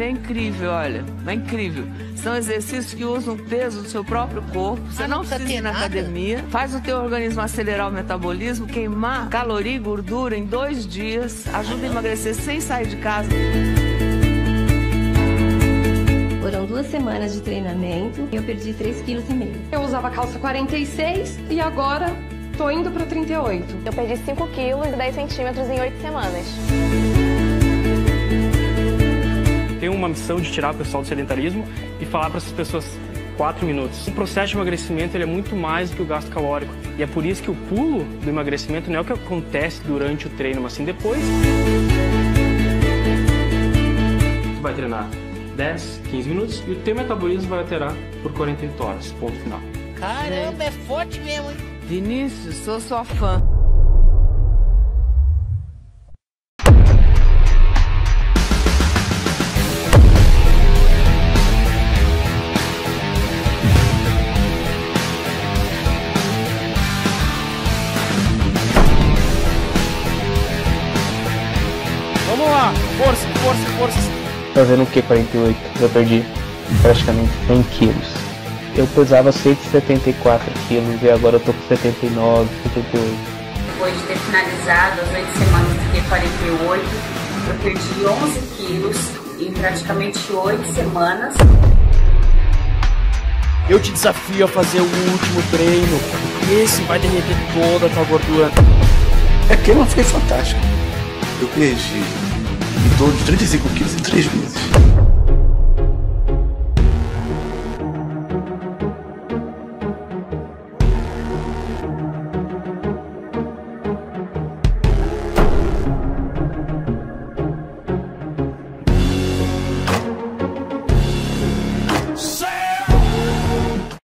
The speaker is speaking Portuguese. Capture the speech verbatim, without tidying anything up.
ver, é incrível, olha. É incrível. São exercícios que usam o peso do seu próprio corpo. Você ah, não, não precisa ir na nada. academia. Faz o teu organismo acelerar o metabolismo, queimar caloria e gordura em dois dias. Ajuda a emagrecer sem sair de casa. Foram duas semanas de treinamento e eu perdi três vírgula cinco quilos. Eu usava calça quarenta e seis e agora tô indo para trinta e oito. Eu perdi cinco quilos e dez centímetros em oito semanas. Tenho uma missão de tirar o pessoal do sedentarismo e falar para essas pessoas quatro minutos. O processo de emagrecimento ele é muito mais do que o gasto calórico. E é por isso que o pulo do emagrecimento não é o que acontece durante o treino, mas sim depois. Tu vai treinar dez, quinze minutos e o teu metabolismo vai alterar por quarenta e oito horas, ponto final. Caramba, é forte mesmo, hein? Vinícius, sou sua fã. Vamos lá, força, força, força. Fazendo o que quarenta e oito? Eu perdi praticamente cem quilos. Eu pesava cento e setenta e quatro quilos e agora eu tô com setenta e nove, setenta e oito. Depois de ter finalizado as oito semanas de quarenta e oito, eu perdi onze quilos em praticamente oito semanas. Eu te desafio a fazer o último treino, e esse vai derreter toda a tua gordura. Aquilo foi fantástico. Eu perdi em torno de trinta e cinco quilos em três meses.